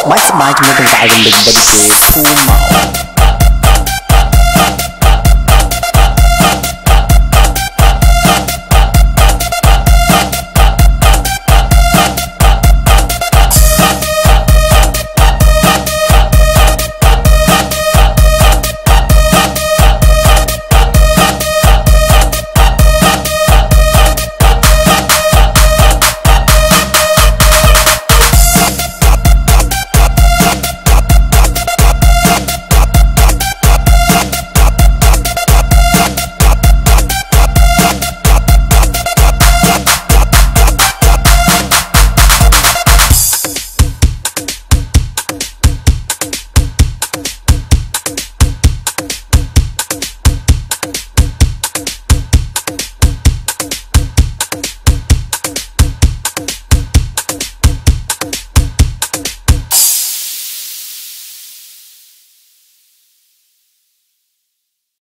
សប្បាយជាមួយនឹងការរំលឹកបិទគេធូរមក